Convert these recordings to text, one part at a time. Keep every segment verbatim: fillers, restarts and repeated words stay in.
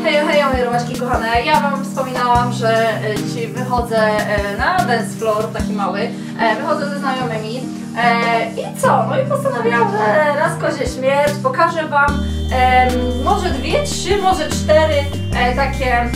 Hej, hej, moje robaczki kochane. Ja Wam wspominałam, że dzisiaj wychodzę na dance floor, taki mały. Wychodzę ze znajomymi. I co? No i postanowiłam, że raz kozie śmierć, pokażę Wam może dwie, trzy, może cztery takie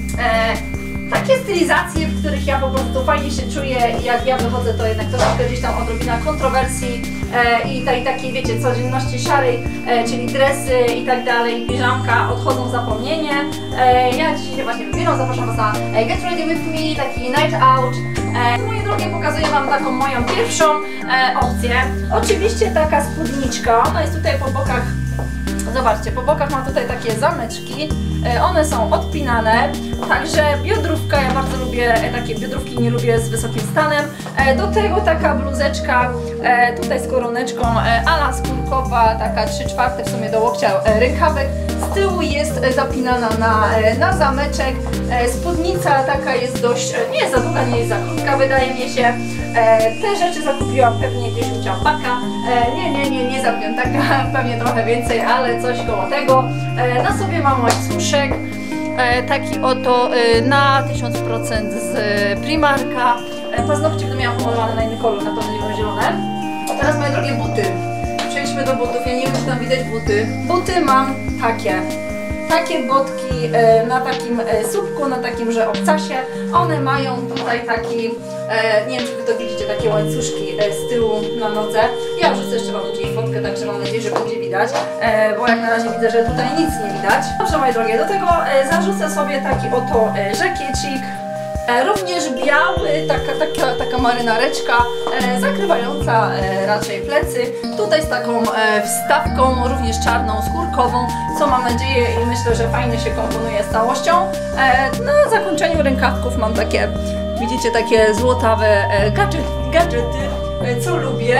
takie stylizacje, w których ja po prostu fajnie się czuję i jak ja wychodzę, to jednak troszeczkę gdzieś tam odrobina kontrowersji e, i tej takiej, wiecie, codzienności szarej, e, czyli dresy i tak dalej, piżamka odchodzą w zapomnienie. E, ja dzisiaj się właśnie wybieram, zapraszam Was na e, Get Ready With Me, taki night out. E, moje drogie, pokazuję Wam taką moją pierwszą e, opcję. Oczywiście taka spódniczka, ona jest tutaj po bokach. Zobaczcie, po bokach ma tutaj takie zameczki, one są odpinane, także biodrówka, ja bardzo lubię takie biodrówki, nie lubię z wysokim stanem. Do tego taka bluzeczka, tutaj z koroneczką ala skórkowa, taka trzy czwarte w sumie do łokcia rękawek. Z tyłu jest zapinana na, na zameczek, spódnica taka jest dość, nie jest za długa, nie jest za krótka, wydaje mi się. Te rzeczy zakupiłam pewnie gdzieś u ciapaka, nie, nie, nie, nie za piątaka, pewnie trochę więcej, ale coś koło tego. Na sobie mam łańcuszek, taki oto na tysiąc procent z Primarka. Paznokcie będę miała pomalowane na inny kolor, na pewno nie będą zielone. A teraz moje drogie buty. Przejdźmy do butów, ja nie wiem, czy tam widać buty. Buty mam takie. Takie botki na takim słupku, na takim, że obcasie. One mają tutaj taki, nie wiem, czy Wy to widzicie, takie łańcuszki z tyłu na nodze. Ja wrzucę jeszcze Wam gdzieś fotkę, także mam nadzieję, że będzie widać, bo jak na razie widzę, że tutaj nic nie widać. Dobrze, moje drogie, do tego zarzucę sobie taki oto żakiecik. Również biały, taka, taka, taka marynareczka e, zakrywająca e, raczej plecy. Tutaj z taką e, wstawką, również czarną, skórkową, co mam nadzieję i myślę, że fajnie się komponuje z całością. E, na zakończeniu rękawków mam takie, widzicie, takie złotawe e, gadżet, gadżety, e, co lubię.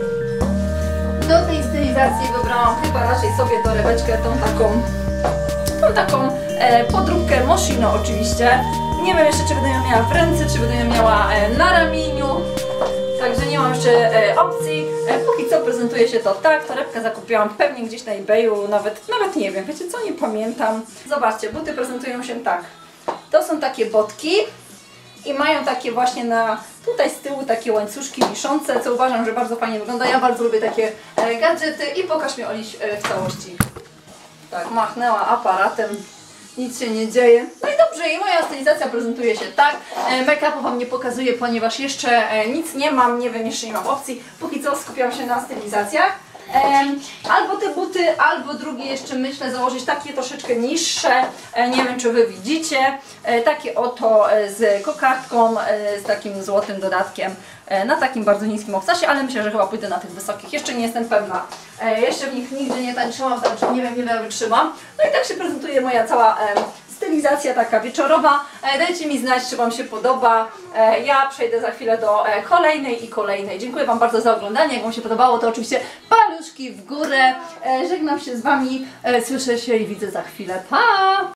Do tej stylizacji wybrałam chyba raczej sobie torebeczkę, tą taką, tą taką e, podróbkę Moschino oczywiście. Nie wiem jeszcze, czy będę ją miała w ręce, czy będę ją miała na ramieniu. Także nie mam jeszcze opcji. Póki co prezentuje się to tak. Torebkę zakupiłam pewnie gdzieś na eBayu, nawet, nawet nie wiem, wiecie co, nie pamiętam. Zobaczcie, buty prezentują się tak. To są takie botki i mają takie właśnie na, tutaj z tyłu takie łańcuszki wiszące, co uważam, że bardzo fajnie wygląda. Ja bardzo lubię takie gadżety i pokaż mi, Oliś, w całości. Tak, machnęła aparatem. Nic się nie dzieje. No i dobrze, i moja stylizacja prezentuje się tak. Make-upu Wam nie pokazuję, ponieważ jeszcze nic nie mam, nie wiem, jeszcze nie mam opcji. Póki co skupiam się na stylizacjach. Albo te buty, albo drugie jeszcze myślę założyć takie troszeczkę niższe. Nie wiem, czy Wy widzicie. Takie oto z kokardką, z takim złotym dodatkiem. Na takim bardzo niskim obcasie, ale myślę, że chyba pójdę na tych wysokich. Jeszcze nie jestem pewna. Jeszcze w nich nigdy nie tańczyłam, także nie wiem, ile wytrzymam. No i tak się prezentuje moja cała stylizacja taka wieczorowa. Dajcie mi znać, czy Wam się podoba. Ja przejdę za chwilę do kolejnej i kolejnej. Dziękuję Wam bardzo za oglądanie. Jak Wam się podobało, to oczywiście paluszki w górę. Żegnam się z Wami. Słyszę się i widzę za chwilę. Pa!